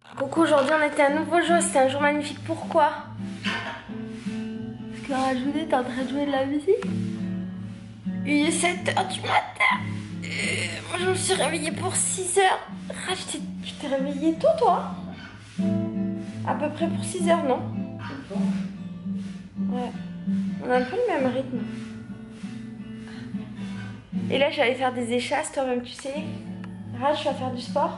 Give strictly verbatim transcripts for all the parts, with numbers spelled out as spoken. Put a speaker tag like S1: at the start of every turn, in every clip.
S1: Coucou, aujourd'hui on était à nouveau jour, c'était un jour magnifique. Pourquoi? Parce que Rajounet est en train de jouer de la musique. Il est sept heures du matin. Et moi je me suis réveillée pour six heures. Raj, tu t'es réveillée tôt toi? À peu près pour six heures, non? Ouais. On a un peu le même rythme. Et là j'allais faire des échasses, toi-même tu sais. Raj, tu vas faire du sport?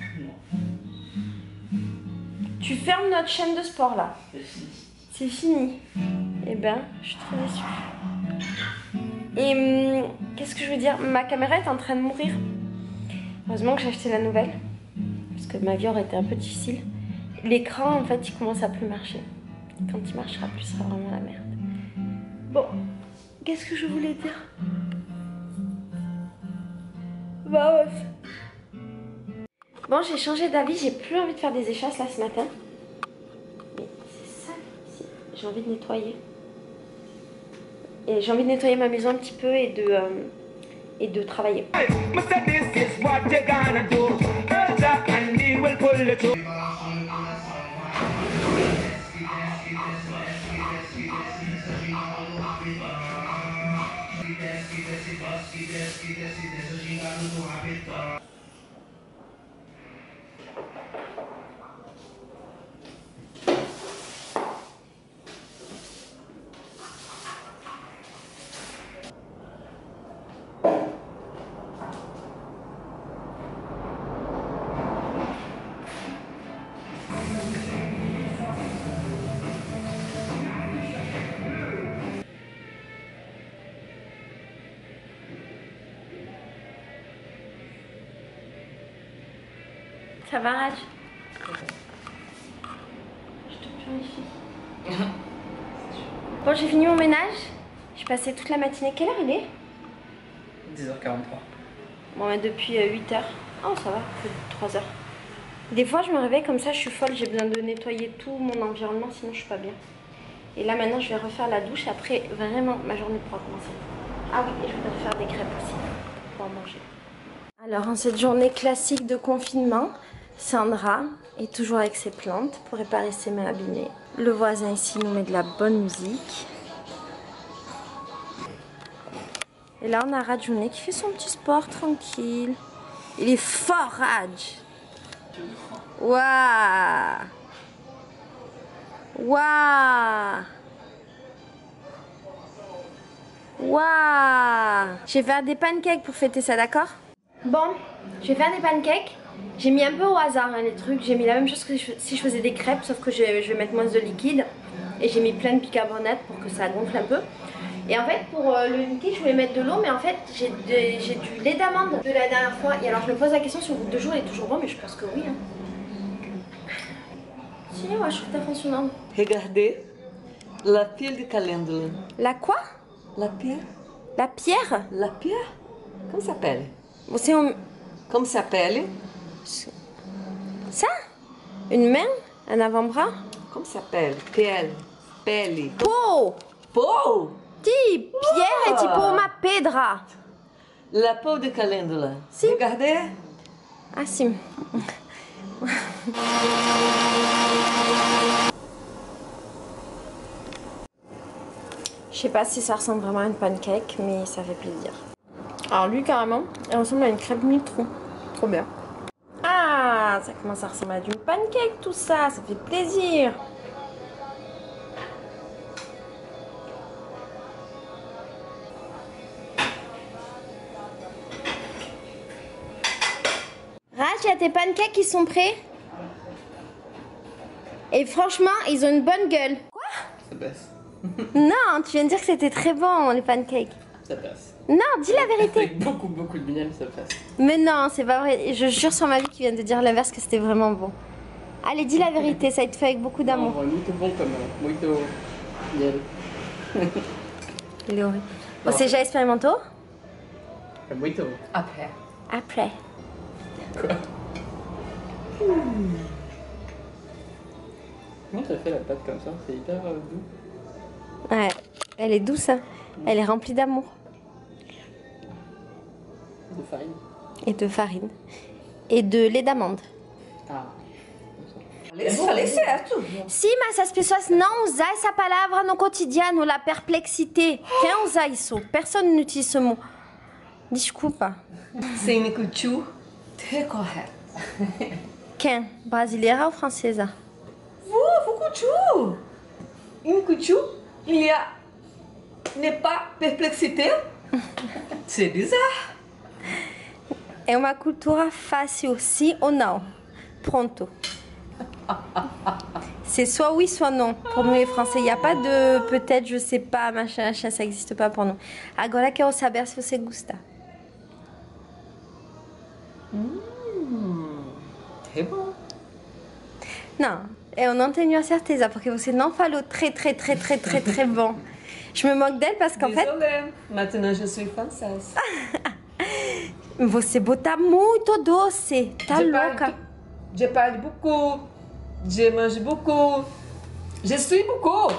S1: Tu fermes notre chaîne de sport là. C'est fini. Eh ben, je suis très déçue. Et hum, qu'est-ce que je veux dire? Ma caméra est en train de mourir. Heureusement que j'ai acheté la nouvelle. Parce que ma vie aurait été un peu difficile. L'écran, en fait, il commence à plus marcher. Quand il marchera plus, ce sera vraiment la merde. Bon, qu'est-ce que je voulais dire? Bah ouais. Bon, j'ai changé d'avis, j'ai plus envie de faire des échasses là ce matin. Mais c'est sale ici. J'ai envie de nettoyer. Et j'ai envie de nettoyer ma maison un petit peu et de, euh, et de travailler. Ça va, Raj? Je te purifie. Bon, j'ai fini mon ménage. J'ai passé toute la matinée. Quelle heure il est?
S2: dix heures quarante-trois.
S1: Bon, mais depuis huit heures. Oh, ça va, c'est trois heures. Des fois, je me réveille comme ça, je suis folle. J'ai besoin de nettoyer tout mon environnement, sinon je suis pas bien. Et là, maintenant, je vais refaire la douche. Après, vraiment, ma journée pourra commencer. Ah oui, et je voudrais faire des crêpes aussi pour pouvoir manger. Alors, en cette journée classique de confinement, Sandra est toujours avec ses plantes pour réparer ses mains abîmées. Le voisin ici nous met de la bonne musique. Et là on a Rajounet qui fait son petit sport tranquille. Il est fort, Raj. Waouh. Waouh. Waouh. Je vais faire des pancakes pour fêter ça, d'accord? Bon, je vais faire des pancakes. J'ai mis un peu au hasard hein, les trucs, j'ai mis la même chose que si je faisais des crêpes, sauf que je, je vais mettre moins de liquide. Et j'ai mis plein de bicarbonate pour que ça gonfle un peu. Et en fait pour euh, le liquide je voulais mettre de l'eau, mais en fait j'ai du lait d'amande de la dernière fois. Et alors je me pose la question si au bout de deux jours il est toujours bon, mais je pense que oui. Hein. Si, ouais, je trouve que t'as fonctionnant.
S3: Regardez, la pierre de calendula.
S1: La quoi?
S3: La pierre.
S1: La pierre?
S3: La pierre? Comment ça s'appelle?
S1: C'est un...
S3: Comment ça s'appelle?
S1: Ça? Une main? Un avant-bras?
S3: Comment ça s'appelle? Pelle. Pelle.
S1: Peau!
S3: Peau?
S1: Ti, pierre oh. E tipo uma pedra.
S3: La peau de calendula.
S1: Si.
S3: Regardez.
S1: Ah si. Je sais pas si ça ressemble vraiment à une pancake, mais ça fait plaisir. Alors lui carrément, elle ressemble à une crêpe mitron. Trop bien. Ah, ça commence à ressembler à du pancake tout ça, ça fait plaisir. Raj, il y a tes pancakes qui sont prêts. Et franchement, ils ont une bonne gueule. Quoi?
S2: Ça passe.
S1: Non, tu viens de dire que c'était très bon les pancakes.
S2: Ça passe.
S1: Non, dis la vérité.
S2: Avec beaucoup, beaucoup de miel, ça passe.
S1: Mais non, c'est pas vrai. Je jure sur ma vie qu'il vient de dire l'inverse, que c'était vraiment bon. Allez, dis la vérité, ça a été fait avec beaucoup d'amour.
S2: Non, muito bon comme euh, muito miel.
S1: Il est horrible. Bon, c'est déjà expérimenté?
S2: Muito. Après.
S1: Après.
S2: Quoi? Comment tu as fait la pâte comme ça? C'est hyper euh, doux.
S1: Ouais, elle est douce, hein. Elle est remplie d'amour.
S2: De farine.
S1: Et de farine. Et de lait d'amande.
S2: Ah. comme ça.
S3: Eu falei certo.
S1: Sim, mas as pessoas não usam essa palavra no cotidiano, la perplexité. Quem usa isso? Personne n'utilise ce mot. Desculpa.
S3: Sem Nikuchu, très correto.
S1: Quem? Brasileira ou francesa?
S3: Vous, vous Kuchu. Em Kuchu, il y a n'est pas perplexité. C'est bizarre.
S1: É uma cultura fácil, sim ou não. Pronto. C'est soit oui, soit non. Pour nous les Français, il n'y a pas de peut-être, je sais pas, machin, machin, ça n'existe pas pour nous. Agora quero saber se você gosta.
S3: Hum, é bom.
S1: Não, eu não tenho a certeza, porque você não falou très, très, très, très, très, très bon. Je me moque d'elle parce qu'en fait...
S3: Désolée. Maintenant, je suis française.
S1: Você bota muito doce, tá
S3: je
S1: louca.
S3: Parle, je parle beaucoup. Je mange beaucoup. Je suis beaucoup.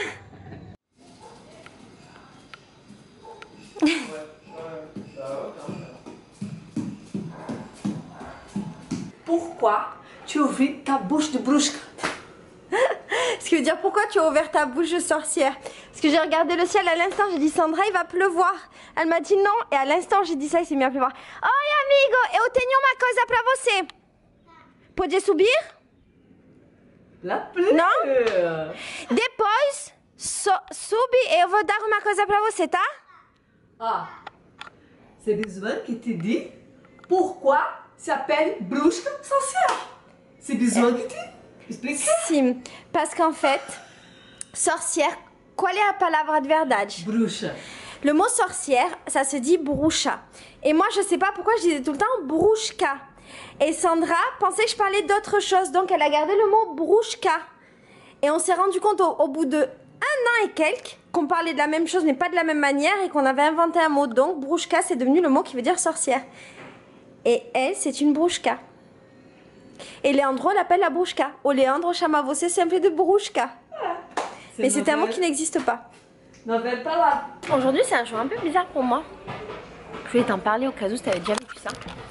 S3: Pourquoi tu ouvres ta bouche de brusque?
S1: Ce qui veut dire pourquoi tu as ouvert ta bouche de sorcière. Parce que j'ai regardé le ciel à l'instant, j'ai dit Sandra, il va pleuvoir. Elle m'a dit non, et à l'instant j'ai dit ça, il s'est mis à pleuvoir. Oi amigo, eu tenho uma coisa pra você. Pode subir?
S3: La pluie.
S1: Não? Depois, so, sube e eu vou dar uma coisa pra você, tá?
S3: Ah, c'est besoin que te dit pourquoi s'appelle brusque sorcière. C'est besoin que te explique.
S1: Sim, parce qu'en fait, sorcière, qual é a palavra de verdade?
S3: Bruxa.
S1: Le mot sorcière, ça se dit bruxa. Et moi, je sais pas pourquoi je disais tout le temps brushka. Et Sandra pensait que je parlais d'autre chose, donc elle a gardé le mot brushka. Et on s'est rendu compte au, au bout de un an et quelques qu'on parlait de la même chose, mais pas de la même manière, et qu'on avait inventé un mot. Donc brushka, c'est devenu le mot qui veut dire sorcière. Et elle, c'est une brushka. Et Leandro l'appelle la brushka. O Leandro chama você sempre de brushka. Mais c'est un mot qui n'existe pas.
S3: Nouvelle parole.
S1: Aujourd'hui, c'est un jour un peu bizarre pour moi. Je voulais t'en parler au cas où tu avais déjà vécu ça.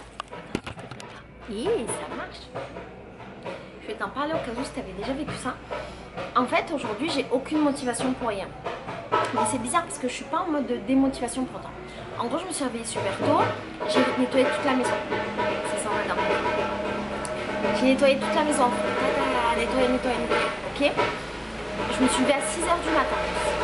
S1: Et ça marche. Je vais t'en parler au cas où tu avais déjà vécu ça. En fait, aujourd'hui, j'ai aucune motivation pour rien. Mais c'est bizarre parce que je suis pas en mode de démotivation pour autant. En gros, je me suis réveillée super tôt. J'ai nettoyé toute la maison. C'est ça, madame. J'ai nettoyé toute la maison. Nettoyé, nettoyé, nettoyé. Ok. Je me suis levée à six heures du matin.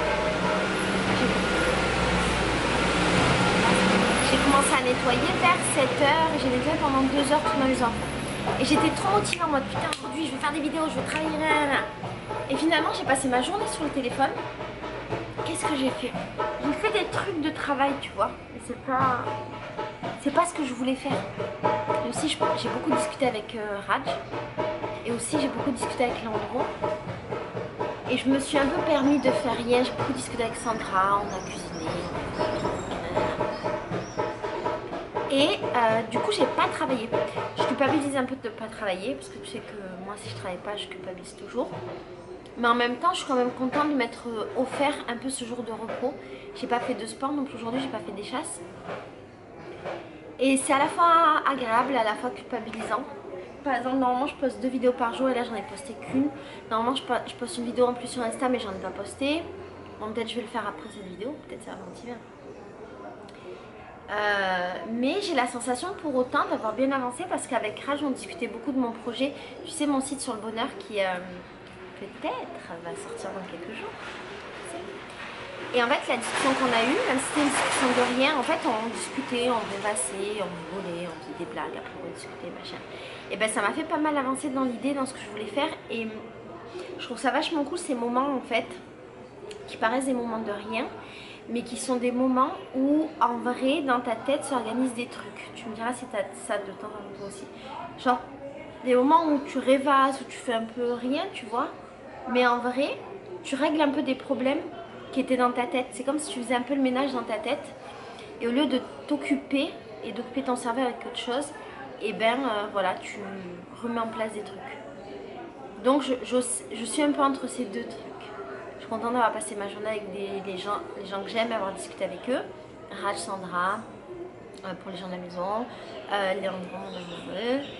S1: J'ai commencé à nettoyer vers sept heures et j'ai nettoyé pendant deux heures toute ma maison. Et j'étais trop motivée en mode putain, aujourd'hui je vais faire des vidéos, je vais travailler. Là. Et finalement, j'ai passé ma journée sur le téléphone. Qu'est-ce que j'ai fait? J'ai fait des trucs de travail, tu vois. Et c'est pas. C'est pas ce que je voulais faire. Et aussi, j'ai beaucoup discuté avec euh, Raj. Et aussi, j'ai beaucoup discuté avec Leandro. Et je me suis un peu permis de faire rien. J'ai beaucoup discuté avec Sandra, on a cuisiné. Et euh, du coup, j'ai pas travaillé. Je culpabilise un peu de ne pas travailler. Parce que tu sais que moi, si je travaille pas, je culpabilise toujours. Mais en même temps, je suis quand même contente de m'être offert un peu ce jour de repos. J'ai pas fait de sport, donc aujourd'hui, j'ai pas fait des chasses. Et c'est à la fois agréable, à la fois culpabilisant. Par exemple, normalement, je poste deux vidéos par jour et là, j'en ai posté qu'une. Normalement, je poste une vidéo en plus sur Insta, mais j'en ai pas posté. Bon, peut-être je vais le faire après cette vidéo, peut-être ça va me motiver. Euh, mais j'ai la sensation pour autant d'avoir bien avancé parce qu'avec Raj, on discutait beaucoup de mon projet. Tu sais, mon site sur le bonheur qui euh, peut-être va sortir dans quelques jours. Et en fait, la discussion qu'on a eue, même si c'était une discussion de rien, en fait, on discutait, on rêvassait, on rigolait, on faisait des blagues, après on discutait, machin. Et ben ça m'a fait pas mal avancer dans l'idée, dans ce que je voulais faire. Et je trouve ça vachement cool, ces moments, en fait, qui paraissent des moments de rien, mais qui sont des moments où, en vrai, dans ta tête, s'organisent des trucs. Tu me diras si tu as ça de temps en temps aussi. Genre, des moments où tu rêvasses, où tu fais un peu rien, tu vois. Mais en vrai, tu règles un peu des problèmes qui étaient dans ta tête. C'est comme si tu faisais un peu le ménage dans ta tête. Et au lieu de t'occuper et d'occuper ton cerveau avec autre chose, et ben euh, voilà, tu remets en place des trucs. Donc je, je, je suis un peu entre ces deux trucs. Je suis contente d'avoir passé ma journée avec des, des gens, les gens que j'aime, avoir discuté avec eux. Raj, Sandra, euh, pour les gens de la maison, euh, Léandre, mon amoureux.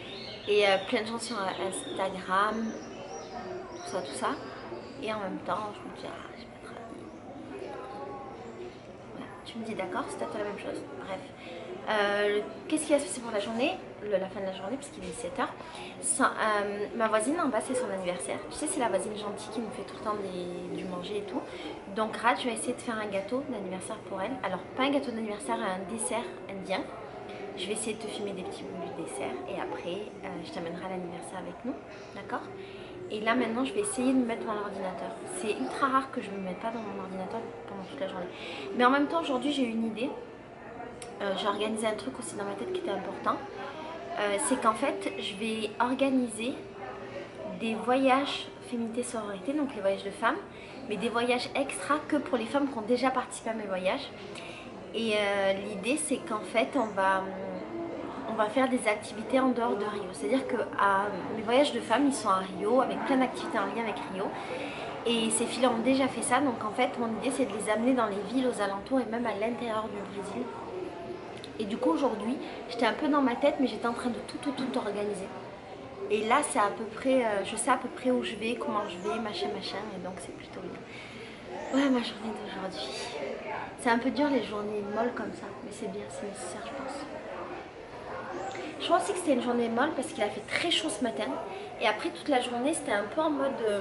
S1: Et euh, plein de gens sur Instagram, tout ça, tout ça. Et en même temps, je me dis, ah, je vais mettre habillée. Voilà. Tu me dis d'accord, c'est peut-être la même chose. Bref. Euh, Qu'est-ce qui va se passer pour la journée, le, la fin de la journée, puisqu'il est sept heures. Euh, ma voisine en bas, c'est son anniversaire. Tu sais, c'est la voisine gentille qui nous fait tout le temps des, du manger et tout. Donc, Rad, je vais essayer de faire un gâteau d'anniversaire pour elle. Alors, pas un gâteau d'anniversaire, un dessert indien. Je vais essayer de te filmer des petits bouts du dessert et après, euh, je t'amènerai à l'anniversaire avec nous, d'accord? Et là, maintenant, je vais essayer de me mettre devant l'ordinateur. C'est ultra rare que je ne me mette pas dans mon ordinateur pendant toute la journée. Mais en même temps, aujourd'hui, j'ai eu une idée. Euh, j'ai organisé un truc aussi dans ma tête qui était important. Euh, c'est qu'en fait, je vais organiser des voyages féminité sororité, donc les voyages de femmes, mais des voyages extra que pour les femmes qui ont déjà participé à mes voyages. Et euh, l'idée, c'est qu'en fait, on va, on va faire des activités en dehors de Rio. C'est-à-dire que à, mes voyages de femmes, ils sont à Rio, avec plein d'activités en lien avec Rio. Et ces filles ont déjà fait ça, donc en fait, mon idée, c'est de les amener dans les villes aux alentours et même à l'intérieur du Brésil. Et du coup, aujourd'hui, j'étais un peu dans ma tête, mais j'étais en train de tout, tout, tout organiser. Et là, c'est à peu près, euh, je sais à peu près où je vais, comment je vais, machin, machin, et donc c'est plutôt bien. Ouais, ma journée d'aujourd'hui. C'est un peu dur les journées molles comme ça, mais c'est bien, c'est nécessaire, je pense. Je pense aussi que c'était une journée molle parce qu'il a fait très chaud ce matin. Et après, toute la journée, c'était un peu en mode... Euh,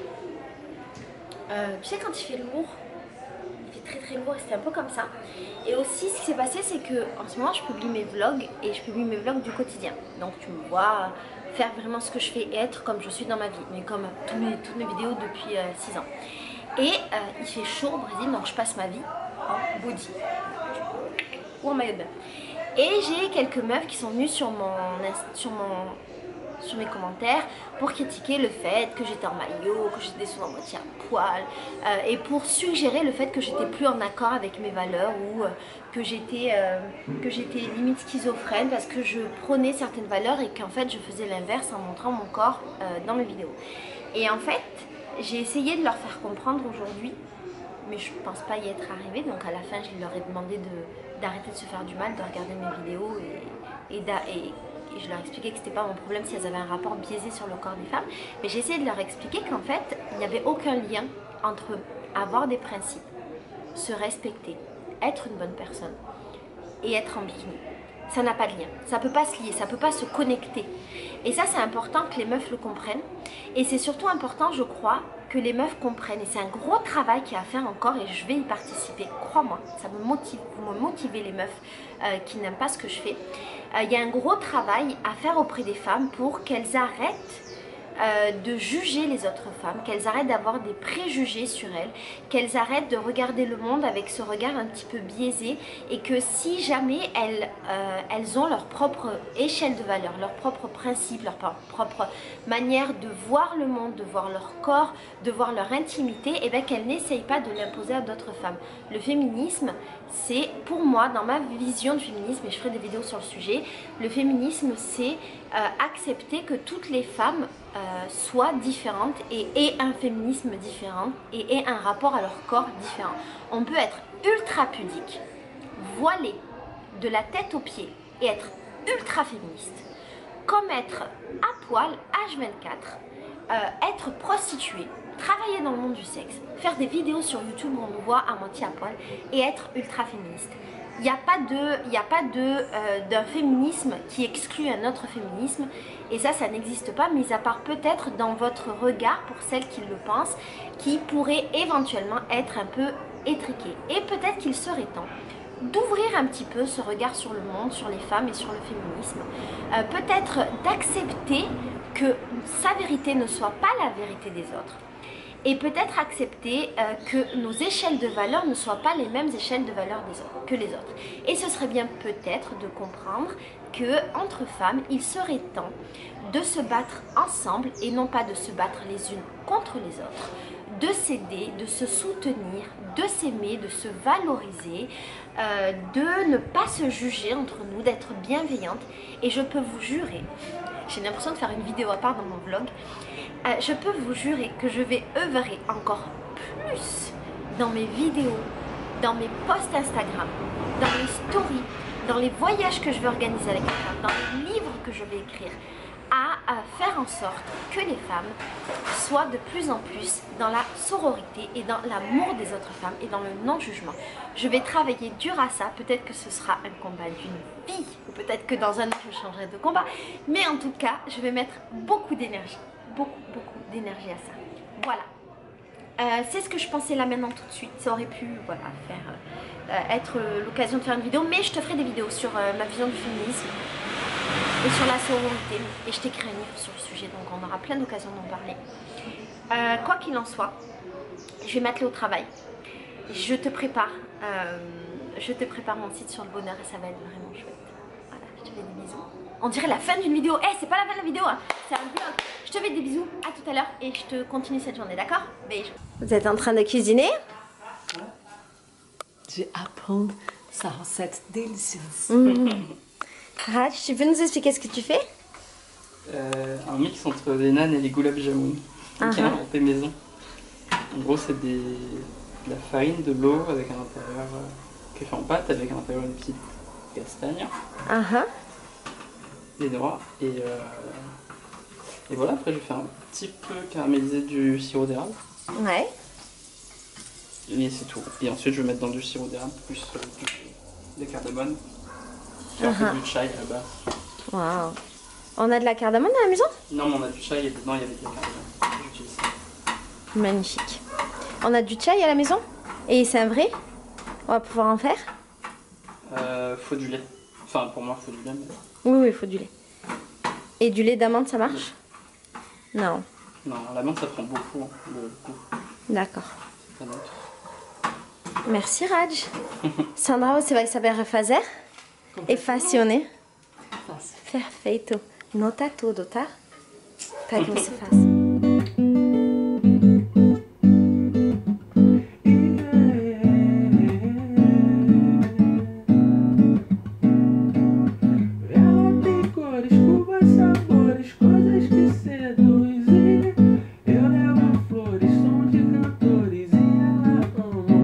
S1: euh, tu sais, quand il fait lourd, il fait très très lourd et c'était un peu comme ça. Et aussi, ce qui s'est passé, c'est que en ce moment, je publie mes vlogs et je publie mes vlogs du quotidien. Donc, tu me vois faire vraiment ce que je fais et être comme je suis dans ma vie, mais comme tous mes, toutes mes vidéos depuis euh, six ans. Et euh, il fait chaud au Brésil, donc je passe ma vie en body ou en maillot de bain. Et j'ai quelques meufs qui sont venues sur, mon, sur, mon, sur mes commentaires pour critiquer le fait que j'étais en maillot, que j'étais souvent moitié à poil, euh, et pour suggérer le fait que j'étais plus en accord avec mes valeurs ou euh, que j'étais euh, que j'étais limite schizophrène parce que je prônais certaines valeurs et qu'en fait je faisais l'inverse en montrant mon corps euh, dans mes vidéos. Et en fait, j'ai essayé de leur faire comprendre aujourd'hui, mais je pense pas y être arrivée, donc à la fin je leur ai demandé d'arrêter de, de se faire du mal, de regarder mes vidéos et, et, et, et je leur ai expliqué que c'était pas mon problème si elles avaient un rapport biaisé sur le corps des femmes, mais j'ai essayé de leur expliquer qu'en fait il n'y avait aucun lien entre avoir des principes, se respecter, être une bonne personne et être en bikini. Ça n'a pas de lien, ça peut pas se lier, ça peut pas se connecter. Et ça, c'est important que les meufs le comprennent. Et c'est surtout important, je crois, que les meufs comprennent. Et c'est un gros travail qu'il y a à faire encore et je vais y participer. Crois-moi, ça me motive. Vous me motivez les meufs euh, qui n'aiment pas ce que je fais. Euh, il y a un gros travail à faire auprès des femmes pour qu'elles arrêtent Euh, de juger les autres femmes, qu'elles arrêtent d'avoir des préjugés sur elles, qu'elles arrêtent de regarder le monde avec ce regard un petit peu biaisé et que si jamais elles, euh, elles ont leur propre échelle de valeur, leur propre principe, leur propre manière de voir le monde, de voir leur corps, de voir leur intimité, et bien qu'elles n'essayent pas de l'imposer à d'autres femmes. Le féminisme, c'est pour moi, dans ma vision du féminisme, et je ferai des vidéos sur le sujet, le féminisme c'est euh, accepter que toutes les femmes Euh, soient différentes et aient un féminisme différent et aient un rapport à leur corps différent. On peut être ultra pudique, voilée de la tête aux pieds et être ultra féministe, comme être à poil H vingt-quatre, euh, être prostituée, travailler dans le monde du sexe, faire des vidéos sur YouTube où on nous voit à moitié à poil et être ultra féministe. Il n'y a pas de, il n'y a pas de, euh, d'un féminisme qui exclut un autre féminisme et ça, ça n'existe pas, mis à part peut-être dans votre regard pour celles qui le pensent, qui pourrait éventuellement être un peu étriqué. Et peut-être qu'il serait temps d'ouvrir un petit peu ce regard sur le monde, sur les femmes et sur le féminisme. Euh, peut-être d'accepter que sa vérité ne soit pas la vérité des autres. Et peut-être accepter euh, que nos échelles de valeur ne soient pas les mêmes échelles de valeur des autres, que les autres. Et ce serait bien peut-être de comprendre que entre femmes, il serait temps de se battre ensemble et non pas de se battre les unes contre les autres, de s'aider, de se soutenir, de s'aimer, de se valoriser, euh, de ne pas se juger entre nous, d'être bienveillante. Et je peux vous jurer, j'ai l'impression de faire une vidéo à part dans mon vlog, Euh, je peux vous jurer que je vais œuvrer encore plus dans mes vidéos, dans mes posts Instagram, dans mes stories, dans les voyages que je vais organiser avec les femmes, dans les livres que je vais écrire, à, à faire en sorte que les femmes soient de plus en plus dans la sororité et dans l'amour des autres femmes et dans le non-jugement. Je vais travailler dur à ça, peut-être que ce sera un combat d'une vie, ou peut-être que dans un an je changerai de combat, mais en tout cas, je vais mettre beaucoup d'énergie, beaucoup, beaucoup d'énergie à ça. Voilà. Euh, c'est ce que je pensais là maintenant tout de suite. Ça aurait pu voilà, faire, euh, être euh, l'occasion de faire une vidéo, mais je te ferai des vidéos sur euh, ma vision du féminisme et sur la sororité, et je t'écris un livre sur le sujet, donc on aura plein d'occasions d'en parler. Euh, quoi qu'il en soit, je vais m'atteler au travail. Je te prépare, euh, je te prépare mon site sur le bonheur et ça va être vraiment chouette. Voilà, je te fais des bisous. On dirait la fin d'une vidéo. Eh, hey, c'est pas la fin de la vidéo, hein. C'est un vlog. Je te fais des bisous, à tout à l'heure et je te continue cette journée, d'accord? Bisous. Vous êtes en train de cuisiner?
S3: Je vais apprendre sa recette délicieuse.
S1: Mmh. Raj, tu peux nous expliquer ce que tu fais?
S2: euh, Un mix entre les nanes et les gulab jamun.
S1: Uh
S2: Qui est
S1: -huh.
S2: inventé maison. En gros, c'est des... de la farine, de l'eau avec un intérieur euh, qui est fait en pâte avec un intérieur une petite castagne.
S1: Uh -huh.
S2: Des noix. Et, euh... et voilà, après je vais faire un petit peu caraméliser du sirop d'érable.
S1: Ouais.
S2: Et c'est tout. Et ensuite je vais mettre dans du sirop d'érable plus euh, du... des cardamones. J'ai uh -huh. fait du chai à la base.
S1: Waouh. On a de la cardamone à la maison?
S2: Non, mais on a du chai et dedans il y avait de la cardamone. J'utilise ça.
S1: Magnifique. On a du chai à la maison? Et c'est un vrai? On va pouvoir en faire?
S2: Euh, faut du lait. Enfin, pour moi, il faut du lait. Mais...
S1: Oui, oui, il faut du lait. Et du lait d'amande, ça marche? Non.
S2: Non, la menthe, ça prend beaucoup hein, le goût.
S1: D'accord.
S2: C'est pas neutre.
S1: Merci, Raj. Sandra, você vai saber fazer? E facione? Perfeito. Nota tudo, tá? Para que você faça.